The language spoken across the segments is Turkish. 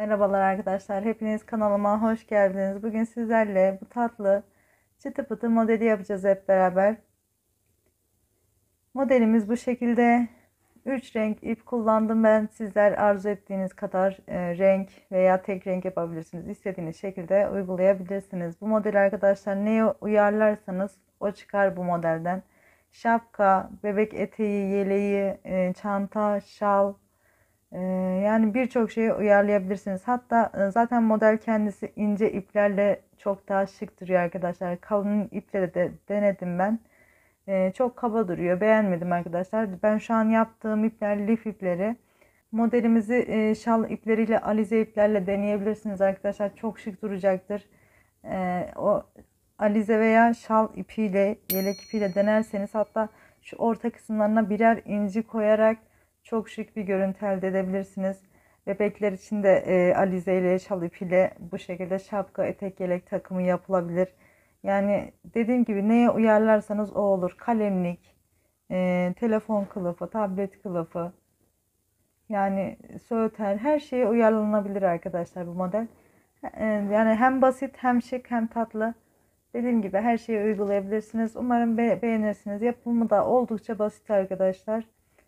Merhabalar arkadaşlar. Hepiniz kanalıma hoş geldiniz. Bugün sizlerle bu tatlı çıtı pıtı modeli yapacağız hep beraber. Modelimiz bu şekilde. 3 renk ip kullandım ben. Sizler arzu ettiğiniz kadar renk veya tek renk yapabilirsiniz. İstediğiniz şekilde uygulayabilirsiniz. Bu modeli arkadaşlar neye uyarlarsanız o çıkar bu modelden. Şapka, bebek eteği, yeleği, çanta, şal, yani birçok şeyi uyarlayabilirsiniz. Hatta zaten model kendisi ince iplerle çok daha şık duruyor arkadaşlar. Kalın iple de denedim ben. Çok kaba duruyor. Beğenmedim arkadaşlar. Ben şu an yaptığım ipler lif ipleri. Modelimizi şal ipleriyle, alize iplerle deneyebilirsiniz arkadaşlar. Çok şık duracaktır. O alize veya şal ipiyle, yelek ipiyle denerseniz, hatta şu orta kısımlarına birer inci koyarak çok şık bir görüntü elde edebilirsiniz. Bebekler için de alize ile, şal ipiyle bu şekilde şapka, etek, yelek takımı yapılabilir. Yani dediğim gibi neye uyarlarsanız o olur. Kalemlik, telefon kılıfı, tablet kılıfı, yani söğüter, her şeye uyarlanabilir arkadaşlar bu model. Yani hem basit hem şık hem tatlı. Dediğim gibi her şeyi uygulayabilirsiniz. Umarım beğenirsiniz. Yapımı da oldukça basit arkadaşlar.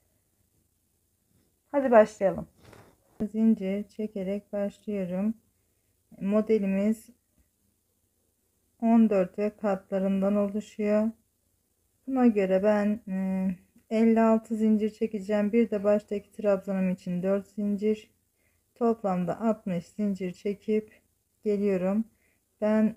Hadi başlayalım. Zincir çekerek başlıyorum. Modelimiz 14 katlarından oluşuyor. Buna göre ben 56 zincir çekeceğim. Bir de baştaki trabzanım için 4 zincir. Toplamda 60 zincir çekip geliyorum. Ben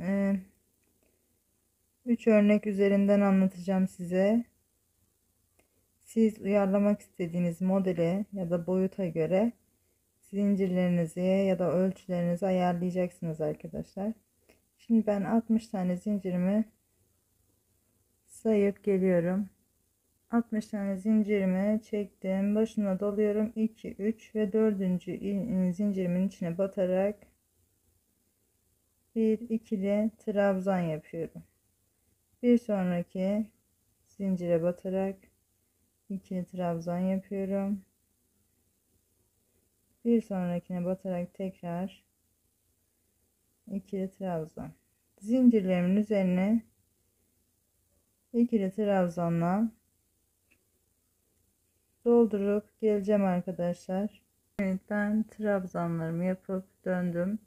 3 örnek üzerinden anlatacağım size. Siz uyarlamak istediğiniz modele ya da boyuta göre zincirlerinizi ya da ölçülerinizi ayarlayacaksınız arkadaşlar. Şimdi ben 60 tane zincirimi sayıp geliyorum. 60 tane zincirimi çektim. Başına doluyorum. 2, 3 ve 4. zincirimin içine batarak bir ikili trabzan yapıyorum. Bir sonraki zincire batarak ikili trabzan yapıyorum. Bir sonrakine batarak tekrar ikili trabzan. Zincirlerimin üzerine ikili trabzanla doldurup geleceğim arkadaşlar. Evet, ben trabzanlarımı yapıp döndüm.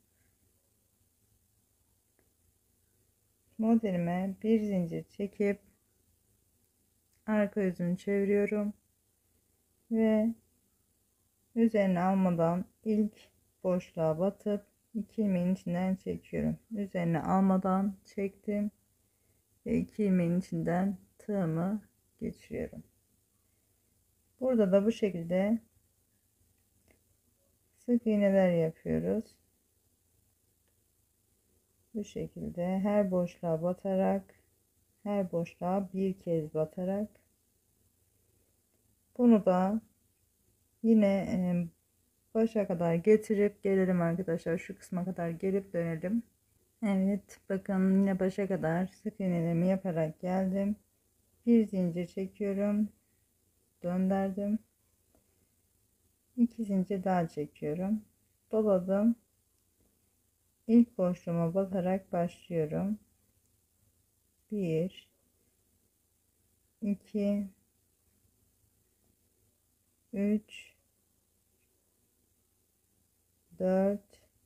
Modelime bir zincir çekip arka yüzünü çeviriyorum ve üzerine almadan ilk boşluğa batıp 2 ilmeğin içinden çekiyorum. Üzerine almadan çektim ve 2 ilmeğin içinden tığımı geçiriyorum. Burada da bu şekilde sık iğneler yapıyoruz. Bu şekilde her boşluğa batarak, her boşluğa bir kez batarak, bunu da yine başa kadar getirip gelelim arkadaşlar. Şu kısma kadar gelip dönelim. Evet, bakın yine başa kadar sık iğnelerimi yaparak geldim. Bir zincir çekiyorum, döndürdüm. 2 zincir daha çekiyorum, doladım. İlk boşluğuma batarak başlıyorum. 1, 2, 3, 4,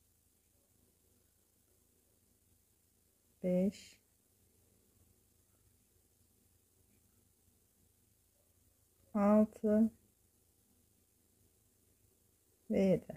5, 6 ve 7.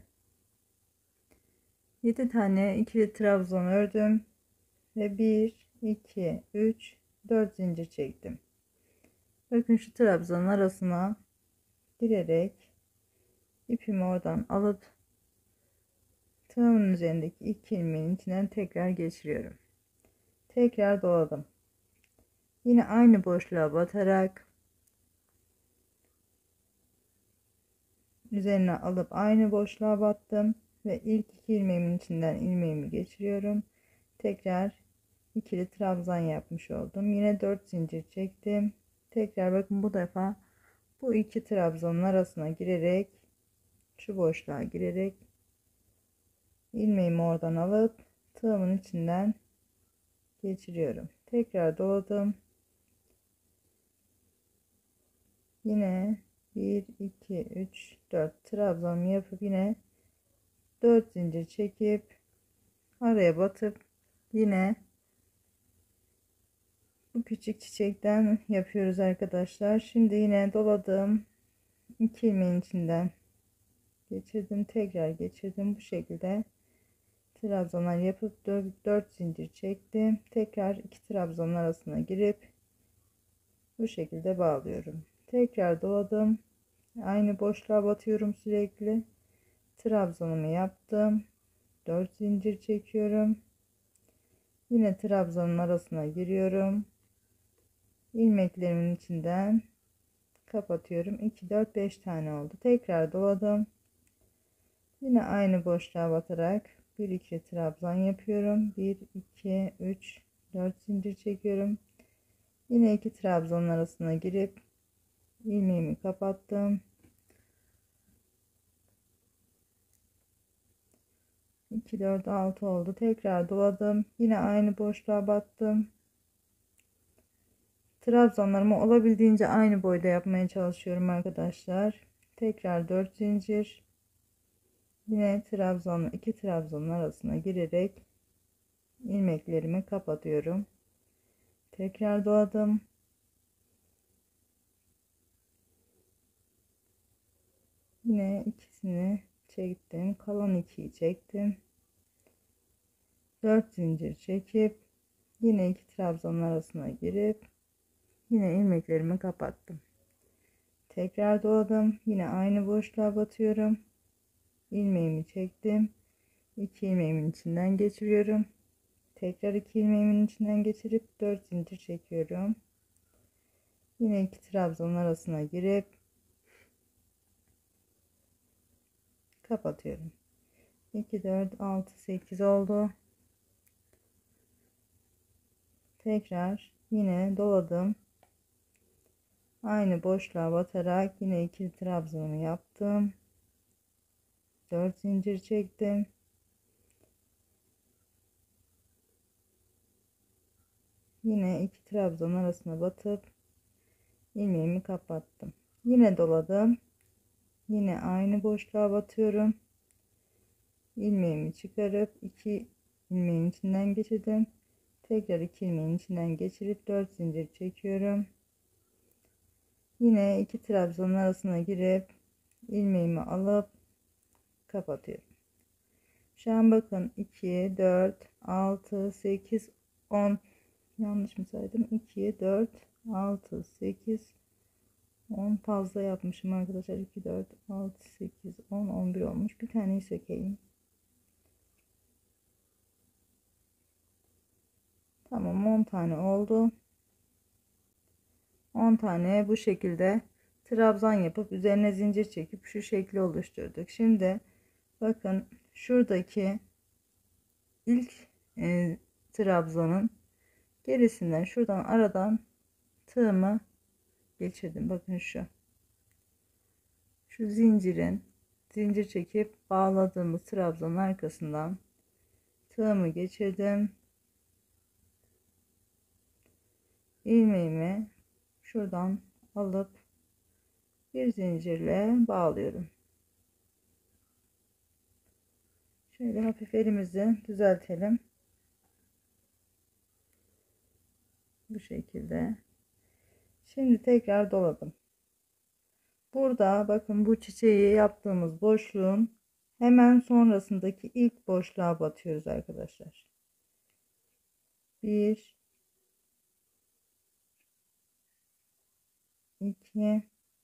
7 tane ikili trabzan ördüm ve 1, 2, 3, 4 zincir çektim. Bakın şu trabzanın arasına girerek ipimi oradan alıp tığımın üzerindeki 2 ilmeğin içinden tekrar geçiriyorum. Tekrar doladım. Yine aynı boşluğa batarak üzerine alıp aynı boşluğa battım ve ilk 2 ilmeğimin içinden ilmeğimi geçiriyorum. Tekrar ikili trabzan yapmış oldum. Yine 4 zincir çektim. Tekrar bakın bu defa bu iki trabzanın arasına girerek, şu boşluğa girerek ilmeğimi oradan alıp tığımın içinden geçiriyorum. Tekrar doladım. Yine 1 2 3 4 trabzan yapıp yine 4 zincir çekip araya batıp yine bu küçük çiçekten yapıyoruz arkadaşlar. Şimdi yine doladım. 2 ilmeğin içinden geçirdim, tekrar geçirdim. Bu şekilde trabzanlar yapıp 4 zincir çektim. Tekrar 2 trabzanın arasına girip bu şekilde bağlıyorum. Tekrar doladım. Aynı boşluğa batıyorum sürekli. Trabzanımı yaptım. 4 zincir çekiyorum. Yine trabzanın arasına giriyorum. İlmeklerimin içinden kapatıyorum. 2 4 5 tane oldu. Tekrar doladım. Yine aynı boşluğa batarak 1 2 trabzan yapıyorum. 1 2 3 4 zincir çekiyorum. Yine 2 trabzanın arasına girip ilmeğimi kapattım. 2 4 6 oldu. Tekrar doladım. Yine aynı boşluğa battım. Trabzanlarımı olabildiğince aynı boyda yapmaya çalışıyorum arkadaşlar. Tekrar 4 zincir. Yine trabzanla 2 trabzanın arasına girerek ilmeklerimi kapatıyorum. Tekrar doladım. Yine ikisini çektim. Kalan 2'yi çektim. 4 zincir çekip yine 2 trabzanın arasına girip yine ilmeklerimi kapattım. Tekrar doladım. Yine aynı boşluğa batıyorum. İlmeğimi çektim. 2 ilmeğimin içinden geçiriyorum. Tekrar 2 ilmeğimin içinden geçirip 4 zincir çekiyorum. Yine 2 trabzanın arasına girip kapatıyorum. 2 4 6 8 oldu. Tekrar yine doladım. Aynı boşluğa batarak yine 2 trabzanımı yaptım. 4 zincir çektim. Yine 2 trabzan arasına batıp ilmeğimi kapattım. Yine doladım. Yine aynı boşluğa batıyorum. İlmeğimi çıkarıp 2 ilmeğin içinden geçirdim. Tekrar 2 ilmeğin içinden geçirip 4 zincir çekiyorum. Yine 2 trabzanın arasına girip ilmeğimi alıp kapatıyorum. Şu an bakın 2 4 6 8 10, yanlış mı saydım? 2 4 6 8 10 fazla yapmışım arkadaşlar. 2 4 6 8 10 11 olmuş. Bir taneyi sökeyim. Tamam, 10 tane oldu. 10 tane bu şekilde trabzan yapıp üzerine zincir çekip şu şekli oluşturduk. Şimdi bakın şuradaki ilk trabzanın gerisinden şuradan aradan tığımı geçirdim. Bakın şu zincir çekip bağladığımız trabzanın arkasından tığımı geçirdim. İlmeğimi şuradan alıp bir zincirle bağlıyorum. Şöyle hafif elimizi düzeltelim. Bu şekilde. Şimdi tekrar doladım. Burada bakın bu çiçeği yaptığımız boşluğun hemen sonrasındaki ilk boşluğa batıyoruz arkadaşlar. 1 2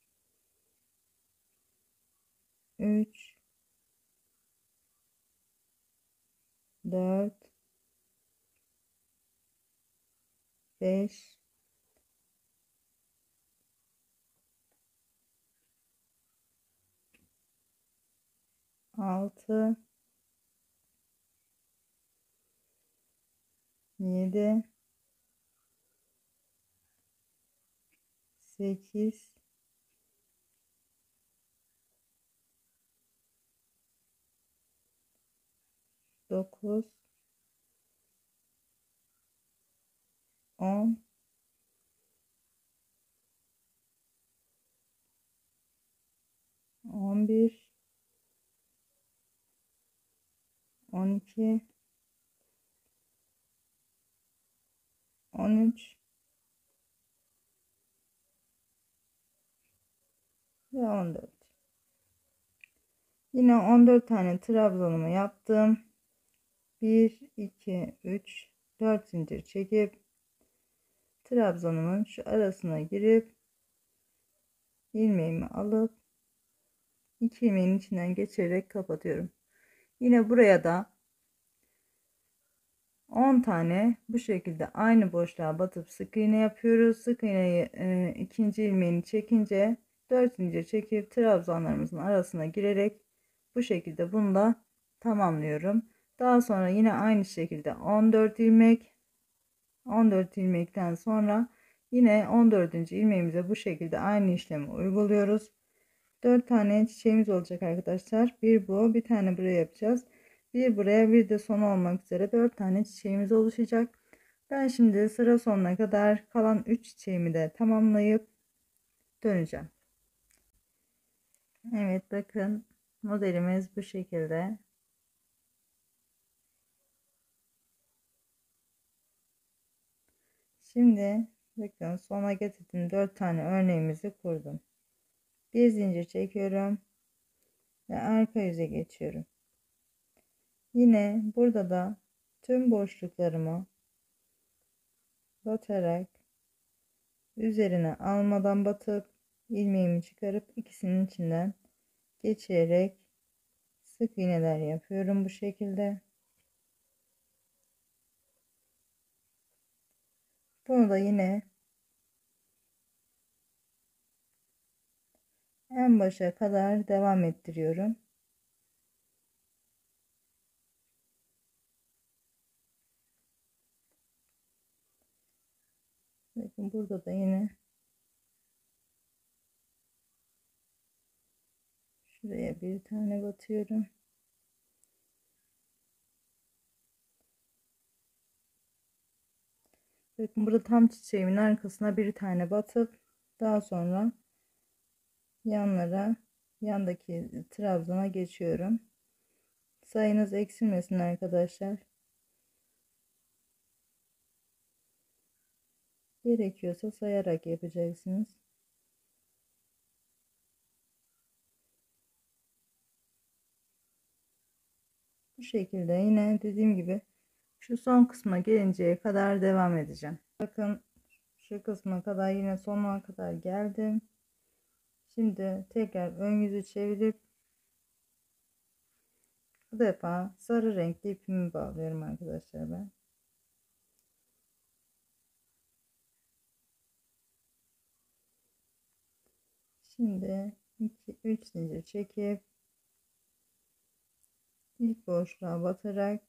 3 4 5 6 7 8 9, 10, 11, 12, 13 ve 14. Yine 14 tane trabzanımı yaptım. 1, 2, 3, 4 zincir çekip trabzanımın şu arasına girip ilmeğimi alıp 2 ilmeğin içinden geçirerek kapatıyorum. Yine buraya da 10 tane bu şekilde aynı boşluğa batıp sık iğne yapıyoruz. Sık iğneyi ikinci ilmeğini çekince 4 zincir çekip trabzanlarımızın arasına girerek bu şekilde bunu da tamamlıyorum. Daha sonra yine aynı şekilde 14 ilmek, 14 ilmekten sonra yine 14. ilmeğimize bu şekilde aynı işlemi uyguluyoruz. 4 tane çiçeğimiz olacak arkadaşlar. Bir bu, bir tane buraya yapacağız. Bir buraya, bir de son olmak üzere 4 tane çiçeğimiz oluşacak. Ben şimdi sıra sonuna kadar kalan 3 çiçeğimi de tamamlayıp döneceğim. Evet, bakın modelimiz bu şekilde. Şimdi bakın sona getirdim, 4 tane örneğimizi kurdum. Bir zincir çekiyorum ve arka yüze geçiyorum. Yine burada da tüm boşluklarımı batarak üzerine almadan batıp ilmeğimi çıkarıp ikisinin içinden geçirerek sık iğneler yapıyorum bu şekilde. Bunu da yine en başa kadar devam ettiriyorum. Bakın burada da yine şuraya bir tane batıyorum. Bakın burada tam çiçeğimin arkasına bir tane batıp daha sonra yanlara, yandaki trabzana geçiyorum. Sayınız eksilmesin arkadaşlar. Gerekiyorsa sayarak yapacaksınız. Bu şekilde yine dediğim gibi şu son kısma gelinceye kadar devam edeceğim. Bakın şu kısma kadar, yine sonuna kadar geldim. Şimdi tekrar ön yüzü çevirip bu defa sarı renkli ipimi bağlıyorum arkadaşlar ben. Şimdi 2 3 zincir çekip ilk boşluğa batarak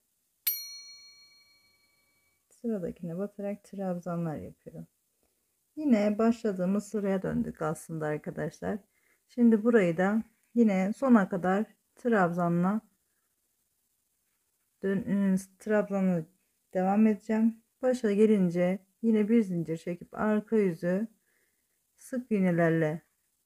sıradakine batarak trabzanlar yapıyorum. Yine başladığımız sıraya döndük aslında arkadaşlar. Şimdi burayı da yine sona kadar trabzanla trabzanla devam edeceğim. Başa gelince yine bir zincir çekip arka yüzü sık iğnelerle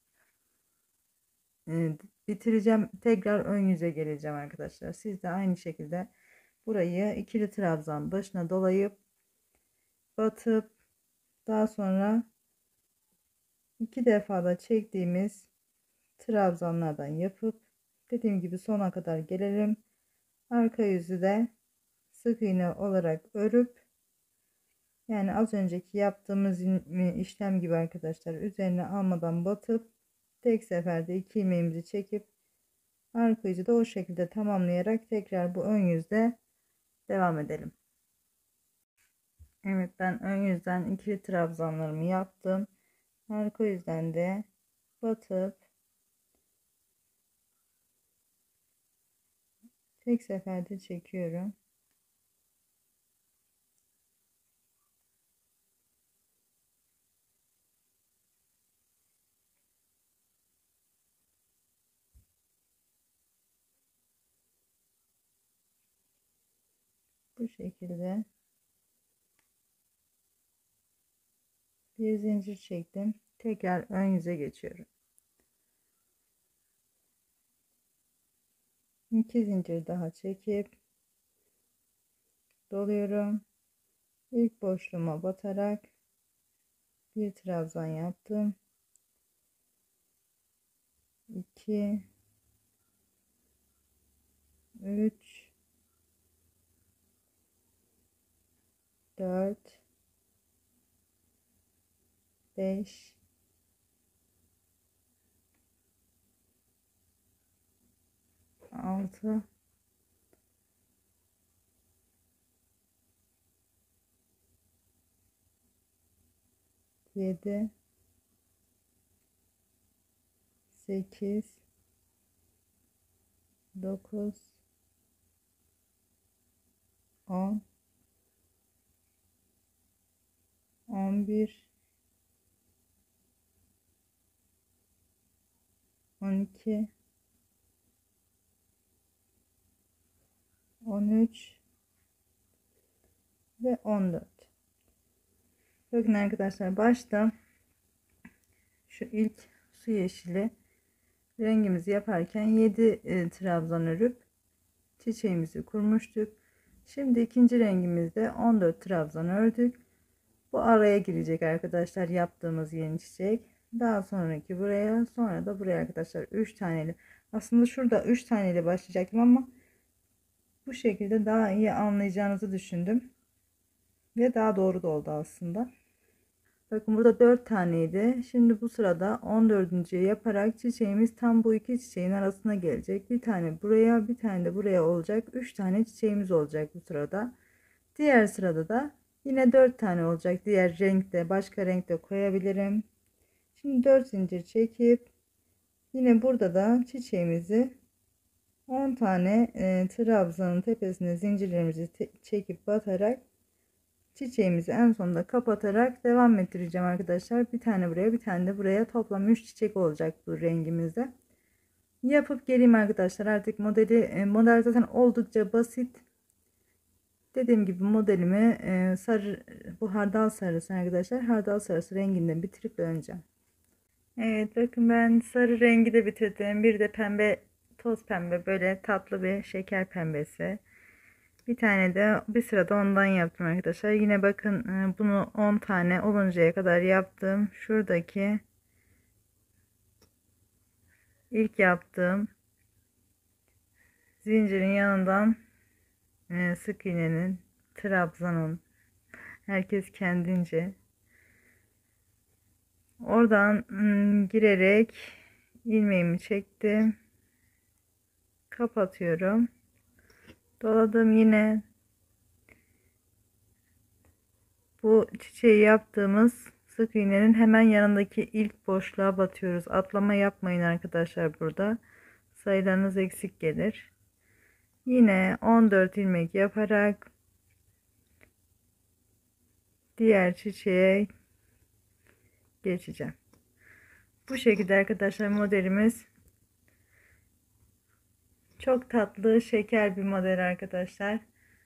bitireceğim. Tekrar ön yüze geleceğim arkadaşlar. Siz de aynı şekilde burayı ikili trabzan başına dolayıp batıp daha sonra iki defa da çektiğimiz trabzanlardan yapıp dediğim gibi sona kadar gelelim. Arka yüzü de sık iğne olarak örüp, yani az önceki yaptığımız işlem gibi arkadaşlar, üzerine almadan batıp tek seferde iki ilmeğimizi çekip arka yüzü de o şekilde tamamlayarak tekrar bu ön yüzde devam edelim. Evet, ben ön yüzden ikili trabzanlarımı yaptım. Arka yüzden de batıp tek seferde çekiyorum. Bu şekilde bir zincir çektim. Tekrar ön yüze geçiyorum. 2 zincir daha çekip doluyorum. İlk boşluğuma batarak bir trabzan yaptım. 2 3 4 5 6 7 8 9 10 11 12 13 ve 14. Bakın arkadaşlar, başta şu ilk su yeşili rengimizi yaparken 7 trabzan örüp çiçeğimizi kurmuştuk. Şimdi ikinci rengimizde 14 trabzan ördük. Bu araya girecek arkadaşlar yaptığımız yeni çiçek. Daha sonraki buraya, sonra da buraya arkadaşlar 3 taneli. Aslında şurada 3 taneli başlayacaktım ama bu şekilde daha iyi anlayacağınızı düşündüm. Ve daha doğru da oldu aslında. Bakın burada 4 taneydi. Şimdi bu sırada 14. yaparak çiçeğimiz tam bu iki çiçeğin arasına gelecek. Bir tane buraya, bir tane de buraya olacak. 3 tane çiçeğimiz olacak bu sırada. Diğer sırada da yine 4 tane olacak. Diğer renkte, başka renkte koyabilirim. Şimdi 4 zincir çekip yine burada da çiçeğimizi 10 tane trabzanın tepesine zincirlerimizi çekip batarak çiçeğimizi en sonunda kapatarak devam ettireceğim arkadaşlar. Bir tane buraya, bir tane de buraya, toplam 3 çiçek olacak bu rengimizde. Yapıp geleyim arkadaşlar. Artık model zaten oldukça basit. Dediğim gibi modelimi sarı, bu hardal sarısı arkadaşlar. Hardal sarısı renginden bitirip döneceğim. Evet, bakın ben sarı rengi de bitirdim. Bir de pembe, toz pembe, böyle tatlı bir şeker pembesi. Bir tane de bir sırada ondan yaptım arkadaşlar. Yine bakın bunu 10 tane oluncaya kadar yaptım. Şuradaki ilk yaptığım zincirin yanından sık iğnenin, trabzanın, herkes kendince oradan girerek ilmeğimi çektim, kapatıyorum, doladım. Yine bu çiçeği yaptığımız sık iğnenin hemen yanındaki ilk boşluğa batıyoruz. Atlama yapmayın arkadaşlar, burada sayılarınız eksik gelir. Yine 14 ilmek yaparak diğer çiçeğe geçeceğim. Bu şekilde arkadaşlar modelimiz çok tatlı, şeker bir model arkadaşlar.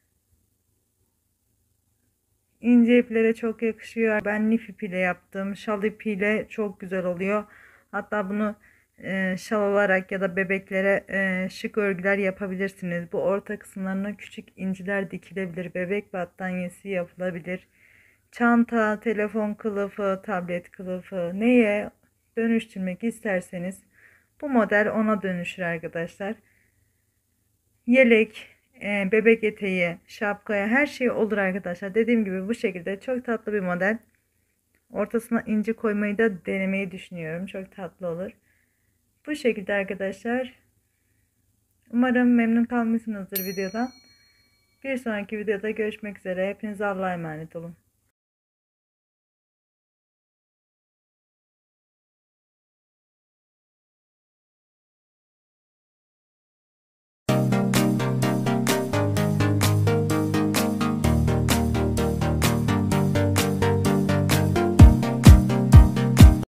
İnce iplere çok yakışıyor. Ben lif ipiyle yaptım. Şal ipiyle çok güzel oluyor. Hatta bunu şal olarak ya da bebeklere şık örgüler yapabilirsiniz. Bu orta kısımlarına küçük inciler dikilebilir. Bebek battaniyesi yapılabilir. Çanta, telefon kılıfı, tablet kılıfı, neye dönüştürmek isterseniz bu model ona dönüşür arkadaşlar. Yelek, bebek eteği, şapkaya, her şey olur arkadaşlar. Dediğim gibi bu şekilde çok tatlı bir model. Ortasına inci koymayı da denemeyi düşünüyorum. Çok tatlı olur. Bu şekilde arkadaşlar. Umarım memnun kalmışsınızdır videodan. Bir sonraki videoda görüşmek üzere. Hepinize Allah'a emanet olun.